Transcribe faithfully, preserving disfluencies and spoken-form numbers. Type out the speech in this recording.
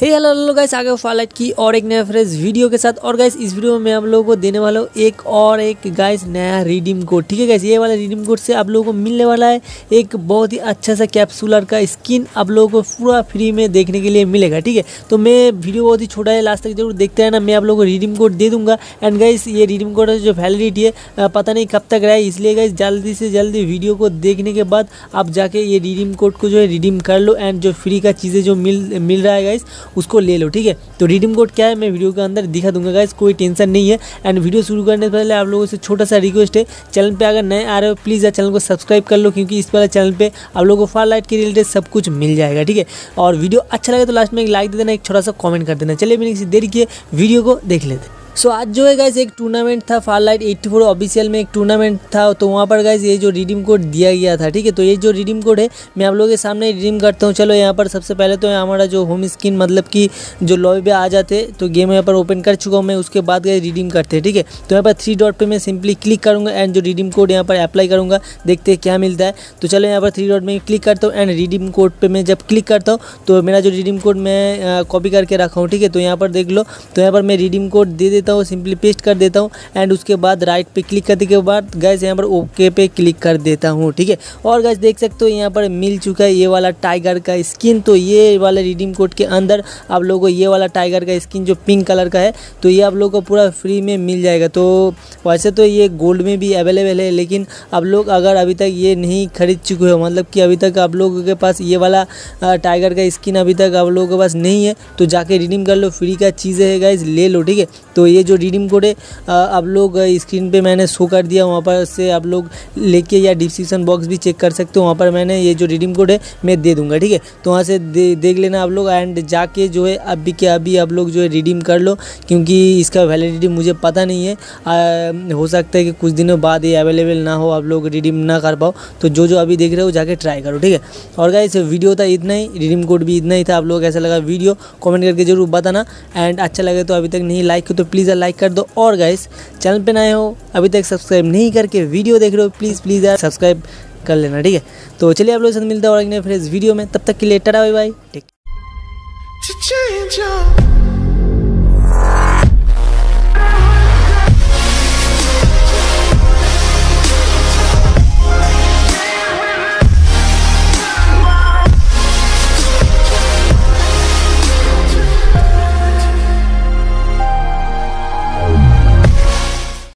हे hello hello guys, आगे फालाइट की और एक नया फ्रेश वीडियो के साथ। और गाइस इस वीडियो में मैं आप लोगों को देने वाला हूँ एक और एक गाइस नया रिडीम कोड। ठीक है गाइस, ये वाला रिडीम कोड से आप लोगों को मिलने वाला है एक बहुत ही अच्छा सा कैप्सूलर का स्किन आप लोगों को पूरा फ्री में देखने के लिए मिलेगा। ठीक है, तो मैं वीडियो बहुत ही छोटा है, लास्ट तक जरूर देखते हैं ना। मैं आप लोगों को रिडीम कोड दे दूंगा। एंड गाइस ये रिडीम कोड जो वैलिडिटी है पता नहीं कब तक रहे, इसलिए गाइस जल्दी से जल्दी वीडियो को देखने के बाद आप जाके ये रिडीम कोड को जो है रिडीम कर लो। एंड जो फ्री का चीज़ें जो मिल मिल रहा है गाइस उसको ले लो। ठीक है, तो रिडीम कोड क्या है मैं वीडियो के अंदर दिखा दूंगा गाइस, कोई टेंशन नहीं है। एंड वीडियो शुरू करने से पहले आप लोगों से छोटा सा रिक्वेस्ट है, चैनल पे अगर नए आ रहे हो प्लीज़ यार चैनल को सब्सक्राइब कर लो, क्योंकि इस वाले चैनल पे आप लोगों को फालाइट के रिलेटेड सब कुछ मिल जाएगा। ठीक है, और वीडियो अच्छा लगे तो लास्ट में एक लाइक दे देना, एक छोटा सा कॉमेंट कर देना। चलिए बिना किसी देरी किए वीडियो को देख लेते हैं। सो so, आज जो है गाइस एक टूर्नामेंट था फालाइट एटी फोर ऑफिशियल में, एक टूर्नामेंट था। तो वहाँ पर गाइस ये जो रिडीम कोड दिया गया था। ठीक है, तो ये जो रिडीम कोड है मैं आप लोगों के सामने रिडीम करता हूँ। चलो यहाँ पर सबसे पहले तो हमारा जो होम स्क्रीन मतलब कि जो लॉबी पे आ जाते तो गेम यहाँ पर ओपन कर चुका हूँ मैं। उसके बाद गाइस रिडीम करते हैं। ठीक है, तो यहाँ पर थ्री डॉट पे मैं सिंपली क्लिक करूँगा एंड जो रिडीम कोड यहाँ पर अप्लाई करूँगा, देखते हैं क्या मिलता है। तो चलो यहाँ पर थ्री डॉट में क्लिक करता हूँ एंड रिडीम कोड पर मैं जब क्लिक करता हूँ तो मेरा जो रिडीम कोड मैं कॉपी करके रखा हूँ। ठीक है, तो यहाँ पर देख लो, तो यहाँ पर मैं रिडीम कोड दे देता हूँ, सिंपली पेस्ट कर देता हूँ एंड उसके बाद राइट पे क्लिक करने के बाद गाइस यहाँ पर ओके पे क्लिक कर देता हूँ। ठीक है, और गाइस देख सकते हो यहाँ पर मिल चुका है ये वाला टाइगर का स्किन। तो ये वाला रिडीम कोड के अंदर आप लोगों को ये वाला टाइगर का स्किन जो पिंक कलर का है तो ये आप लोगों को पूरा फ्री में मिल जाएगा। तो वैसे तो ये गोल्ड में भी अवेलेबल है, लेकिन आप लोग अगर अभी तक ये नहीं खरीद चुके हो, मतलब कि अभी तक आप लोगों के पास ये वाला टाइगर का स्किन अभी तक आप लोगों के पास नहीं है, तो जाके रिडीम कर लो, फ्री का चीज़ें है गाइस, ले लो। ठीक है, तो ये जो रिडीम कोड है आप लोग स्क्रीन पे मैंने शो कर दिया, वहाँ पर से आप लोग लेके या डिस्क्रिप्शन बॉक्स भी चेक कर सकते हो, वहाँ पर मैंने ये जो रिडीम कोड है मैं दे दूंगा। ठीक है, तो वहाँ से दे, देख लेना आप लोग एंड जाके जो है अभी के अभी आप लोग जो है रिडीम कर लो, क्योंकि इसका वैलिडिटी मुझे पता नहीं है। आ, हो सकता है कि कुछ दिनों बाद ये अवेलेबल ना हो, आप लोग रिडीम ना कर पाओ। तो जो जो अभी देख रहे हो जाके ट्राई करो। ठीक है, और गाइस वीडियो था इतना ही, रिडीम कोड भी इतना ही था। आप लोग कैसा लगा वीडियो कॉमेंट करके जरूर बताना। एंड अच्छा लगे तो अभी तक नहीं लाइक हो तो प्लीज़ लाइक कर दो। और गाइस चैनल पे नए हो अभी तक सब्सक्राइब नहीं करके वीडियो देख रहे हो, प्लीज़ प्लीज़ यार सब्सक्राइब कर लेना। ठीक है, तो चलिए आप लोगों के साथ मिलता है और एक नए फ्रेश वीडियो में, तब तक के लिए टाटा बाय बाय, टेक।